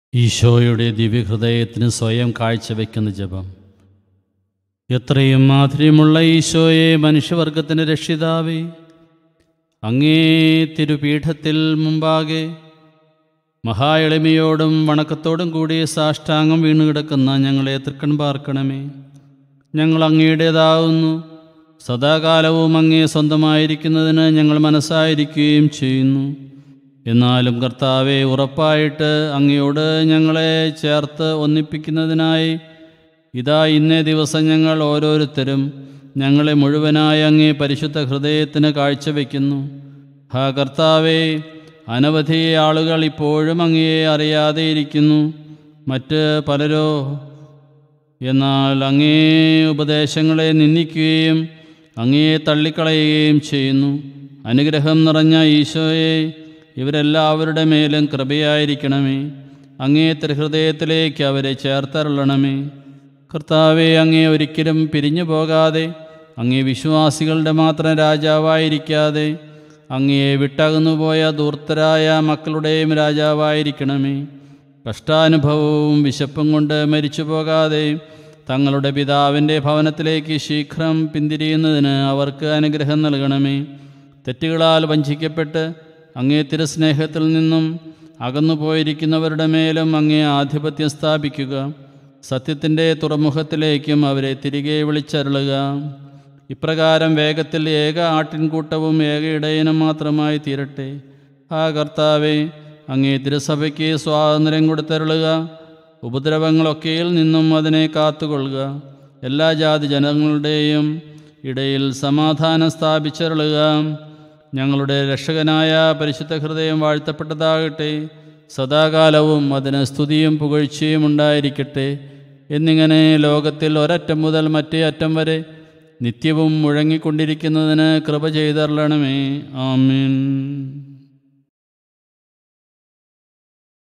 ഈശോയുടെ ദിവ്യഹൃദയത്തിന് സ്വയം കാഴ്ചവെക്കുന്ന ജപം. എത്രയും മാധുര്യമുള്ള ഈശോയെ, മനുഷ്യവർഗത്തിൻ്റെ രക്ഷിതാവേ, അങ്ങേ തിരുപീഠത്തിൽ മുമ്പാകെ മഹാ എളിമയോടും വണക്കത്തോടും കൂടി സാഷ്ടാംഗം വീണുകിടക്കുന്ന ഞങ്ങളെ തൃക്കൺ പാർക്കണമേ. ഞങ്ങൾ അങ്ങയുടേതാകുന്നു, സദാകാലവും അങ്ങേ സ്വന്തമായിരിക്കുന്നതിന് ഞങ്ങൾ മനസ്സായിരിക്കുകയും ചെയ്യുന്നു. എന്നാലും കർത്താവെ, ഉറപ്പായിട്ട് അങ്ങയോട് ഞങ്ങളെ ചേർത്ത് ഒന്നിപ്പിക്കുന്നതിനായി ഇതാ ഇന്നേ ദിവസം ഞങ്ങൾ ഓരോരുത്തരും ഞങ്ങളെ മുഴുവനായി അങ്ങേ പരിശുദ്ധ ഹൃദയത്തിന് കാഴ്ചവെക്കുന്നു. ഹാ കർത്താവെ, അനവധി ആളുകൾ ഇപ്പോഴും അങ്ങയെ അറിയാതെ ഇരിക്കുന്നു. മറ്റ് പലരോ എന്നാൽ അങ്ങേ ഉപദേശങ്ങളെ നിന്ദിക്കുകയും അങ്ങയെ തള്ളിക്കളയുകയും ചെയ്യുന്നു. അനുഗ്രഹം നിറഞ്ഞ ഈശോയെ, ഇവരെല്ലാവരുടെ മേലും കൃപയായിരിക്കണമേ. അങ്ങേ തിരുഹൃദയത്തിലേക്ക് അവരെ ചേർത്തരുളണമേ. കർത്താവെ, അങ്ങേ ഒരിക്കലും പിരിഞ്ഞു പോകാതെ, അങ്ങേ വിശ്വാസികളുടെ മാത്രം രാജാവായിരിക്കാതെ, അങ്ങയെ വിട്ടകന്നുപോയ ധൂർത്തരായ മക്കളുടെയും രാജാവായിരിക്കണമേ. കഷ്ടാനുഭവവും വിശപ്പും കൊണ്ട് മരിച്ചു പോകാതെ തങ്ങളുടെ പിതാവിൻ്റെ ഭവനത്തിലേക്ക് ശീഘ്രം പിന്തിരിയുന്നതിന് അവർക്ക് അനുഗ്രഹം നൽകണമേ. തെറ്റുകളാൽ വഞ്ചിക്കപ്പെട്ട് അങ്ങേ തിരുസ്നേഹത്തിൽ നിന്നും അകന്നുപോയിരിക്കുന്നവരുടെ മേലും അങ്ങേ ആധിപത്യം സ്ഥാപിക്കുക. സത്യത്തിൻ്റെ തുറമുഖത്തിലേക്കും അവരെ തിരികെ വിളിച്ചരുളുക. ഇപ്രകാരം വേഗത്തിൽ ഏക ആട്ടിൻകൂട്ടവും ഏക ഇടയനും മാത്രമായി തീരട്ടെ. ആ കർത്താവെ, അങ്ങേ തിരുസഭയ്ക്ക് സ്വാതന്ത്ര്യം കൊടുത്തരുളുക. ഉപദ്രവങ്ങളൊക്കെയിൽ നിന്നും അതിനെ കാത്തുകൊള്ളുക. എല്ലാ ജാതി ജനങ്ങളുടെയും ഇടയിൽ സമാധാനം സ്ഥാപിച്ചരുളുക. ഞങ്ങളുടെ രക്ഷകനായ പരിശുദ്ധ ഹൃദയം വാഴ്ത്തപ്പെട്ടതാകട്ടെ. സദാകാലവും അതിന് സ്തുതിയും പുകഴ്ചയും ഉണ്ടായിരിക്കട്ടെ. എന്നിങ്ങനെ ലോകത്തിൽ ഒരറ്റം മുതൽ മറ്റേ അറ്റം വരെ നിത്യവും മുഴങ്ങിക്കൊണ്ടിരിക്കുന്നതിന് കൃപ ചെയ്തരുളണമേ. ആമീൻ.